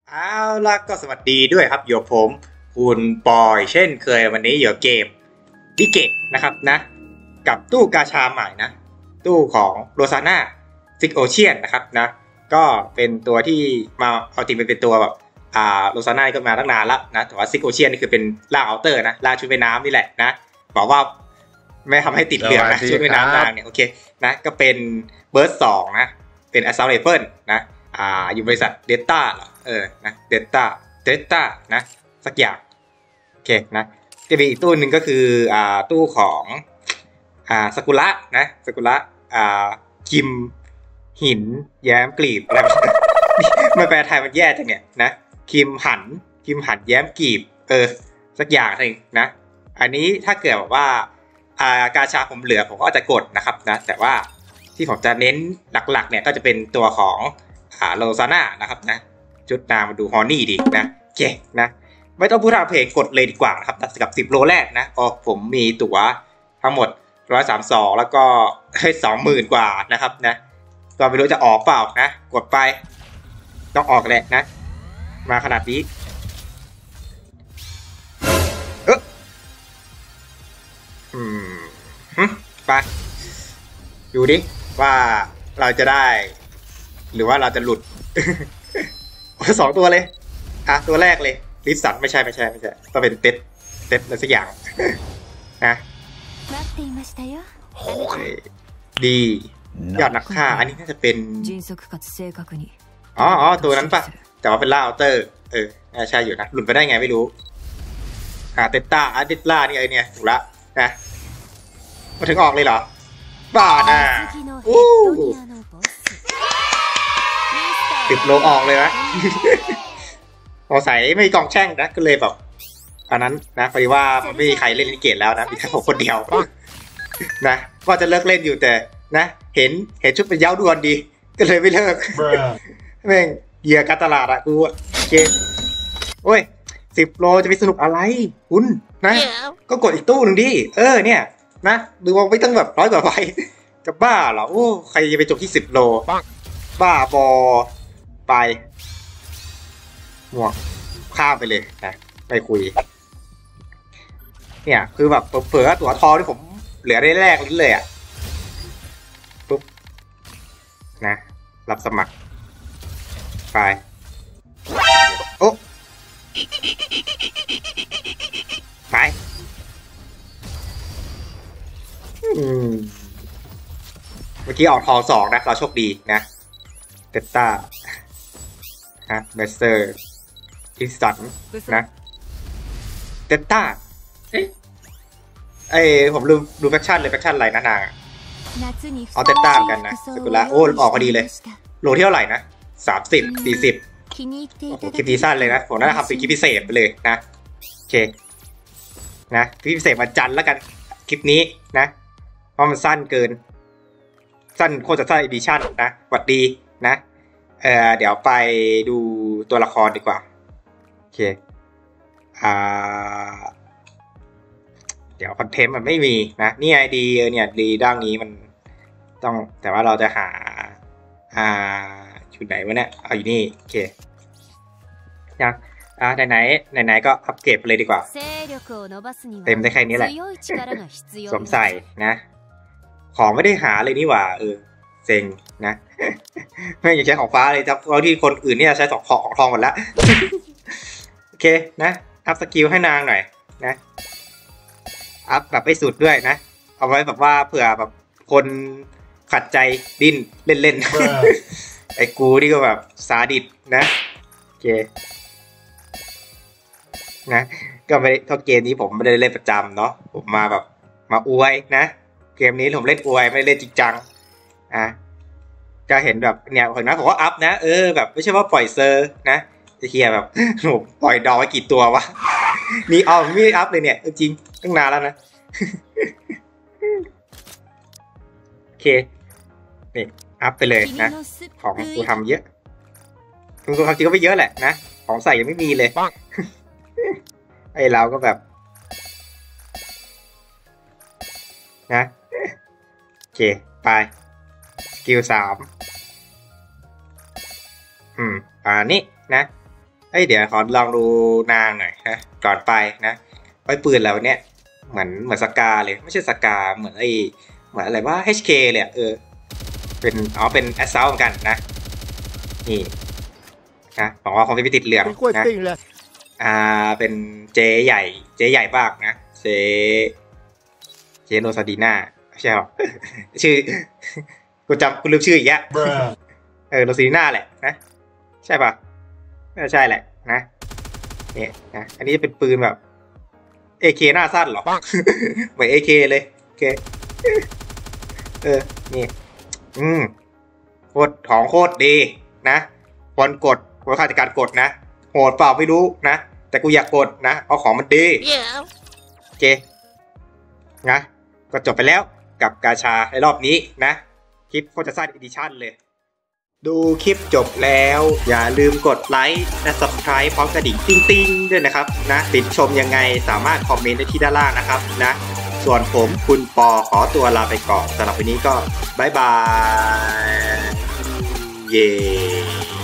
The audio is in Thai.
เอาล่ะก็สวัสดีด้วยครับอยู่ผมคุณปอยเช่นเคยวันนี้อยู่เกมดิเกตนะครับนะกับตู้กาชาใหม่นะตู้ของโรซาน่าซิกโอเชียนนะครับนะก็เป็นตัวที่มาเอาจริงเป็นตัวแบบโรซาน่าก็มาตั้งนานแล้วนะแต่ว่าซิกโอเชียนนี่คือเป็นล่างเอาเตอร์นะล่างชุดว่ายน้ำนี่แหละนะบอกว่าไม่ทำให้ติดเหลืองนะชุดว่ายน้ำล่างเนี่ยโอเคนะก็เป็นเบิร์ด2นะเป็นแอสซาเลเฟิลนะอยู่บริษัทเดลต้านะเดลต้านะสักอย่างโอเคนะจะมีอีกตู้หนึ่งก็คือตู้ของซากุระนะซากุระคิมหินแย้มกลีบอะไรมันแปลไทยมันแย่จังเนี่ยนะคิมหันแย้มกลีบสักอย่างนึงนะอันนี้ถ้าเกิดแบบว่ากาชาผมเหลือผมก็จะกดนะครับนะแต่ว่าที่ผมจะเน้นหลักๆเนี่ยก็จะเป็นตัวของโรซาน่านะครับนะจุดนามาดูฮอนนี่ดีนะโอเคนะไม่ต้องพูดทางเพลงกดเลยดีกว่านะครับกับ10โลแรกนะผมมีตั๋วทั้งหมด132แล้วก็ให้20,000กว่านะครับนะก็ไม่รู้จะออกเปล่านะกดไปต้องออกแหละนะมาขนาดนี้ไปดูดิว่าเราจะได้หรือว่าเราจะหลุด 2ตัวเลยตัวแรกเลยลิสันไม่ใช่ต้องเป็นเต็ดอะไรสักอย่างนะดียอดนักฆ่าอันนี้น่าจะเป็นตัวนั้นปะแต่ว่าเป็นล่าอัลเตอร์ใช่อยู่นะหลุดไปได้ไงไม่รู้เตต้าเดตล่านี่เนี่ยถูกละนะมาถึงออกเลยเหรอบ้าน่ะ10โลออกเลยนะพอใส่ไม่มีกองแช่งนะก็เลยแบบอันนั้นนะพอดีว่าไม่มีใครเล่นลิเกตแล้วนะมีแค่ผมคนเดียวนะว่าจะเลิกเล่นอยู่แต่นะเห็นชุดเป็นเย้าดวนดีก็เลยไม่เลิกแม่งเหยื่อการตลาดอะกูโอเคโอ้ย10โลจะไปสนุกอะไรคุณนะก็กดอีกตู้หนึ่งดิเนี่ยนะดูว่าไม่ต้องแบบ100 กว่าใบจะบ้าเหรอโอ้ใครจะไปจบที่10โลบ้าบอไปหมวกข้ามไปเลยนะไม่คุยเนี่ยคือแบบเผื่อตั๋วทองที่ผมเหลือได้แรกเลยอ่ะปุ๊บนะรับสมัครไปโอ้ไปเมื่อกี้ออกทอง2นะเราโชคดีนะเตต้าเบสเซอร์อิสตันนะเตต้าผมลืมดูแฟคชั่นเลยแฟคชั่นอะไรนะนางเอาเตต้ากันนะสกุละโอ้ออกพอดีเลยโลที่เท่าไหร่นะ30 40โอ้คลิปนี้สั้นเลยนะผมน่าจะทำเป็นคลิปพิเศษไปเลยนะโอเคนะคลิปพิเศษวันจันทร์แล้วกันคลิปนี้นะเพราะมันสั้นเกินสั้นโคตรจะสั้นอีดิชั่นนะสวัสดีนะเดี๋ยวไปดูตัวละครดีกว่าโอเคเดี๋ยวคอนเทนต์มันไม่มีนะนี่ไอดีเนี่ยดีด้านนี้มันต้องแต่ว่าเราจะหาชุดไหนวะเนี่ยเอาอยู่นี่โอเคยังไหนก็อัปเกรดไปเลยดีกว่าเต็มได้แค่นี้แหละสวมใส่นะของไม่ได้หาเลยนี่หว่าเซ็งนะไม่อยากใช้ของฟ้าเลยครับเพราะที่คนอื่นเนี่ยใช้ของทองหมดแล้วโอเคนะอัพสกิลให้นางหน่อยนะอัพแบบไม่สุดด้วยนะเอาไว้แบบว่าเผื่อแบบคนขัดใจดิ้นเล่นๆไอ้กูนี่ก็แบบซาดิสนะโอเคนะก็ไม่เท่าเกมนี้ผมไม่ได้เล่นประจำเนาะผมมาแบบมาอวยนะเกมนี้ผมเล่นอวยไม่เล่นจริงจังจะเห็นแบบเนี่ยเห็นไหมผมว่าอัพนะแบบไม่ใช่ว่าปล่อยเซอร์นะจะเคลียร์แบบผมปล่อยดอกไว้กี่ตัววะนี่ไม่อัพเลยเนี่ยจริงตั้งนานแล้วนะโอเคนี่อัพไปเลยนะของกูทำเยอะกูทำจริงก็ไม่เยอะแหละนะของใส่ยังไม่มีเลยไอเราก็แบบนะโอเคไปสกิล3นี้นะเดี๋ยวขอลองดูนางหน่อยนะก่อนไปนะปืนแล้วเนี่ยเหมือนสกาเลยไม่ใช่สกาเหมือนเหมือนอะไรว่า HK เลยเป็นแอสซาวเหมือนกันนะนี่นะบอกว่าคงไม่ติดเหลืองนะเป็นเจใหญ่บ้างนะเจโนซาดีน่าใช่หรอชื่อกูลืมชื่ออีกแล้วโนซาดีน่าแหละนะใช่ปะใช่แหละนะเนี่ยนะอันนี้จะเป็นปืนแบบ AK หน้าสั้นหรอเหมือน AK เลยโอเคนี่โคตรดีนะคนกดคนข้าราชการกดนะโหดเปล่าไม่รู้นะแต่กูอยากกดนะเอาของมันดีโอเคนะก็จบไปแล้วกับกาชาในรอบนี้นะคลิปโคตรจะสั้นอีดิชั่นเลยดูคลิปจบแล้วอย่าลืมกดไลค์และ Subscribe พร้อมกระดิ่งติ้งๆด้วยนะครับนะติดชมยังไงสามารถคอมเมนต์ได้ที่ด้านล่างนะครับนะส่วนผมคุณปอขอตัวลาไปก่อนสำหรับวันนี้ก็บ๊ายบายเย้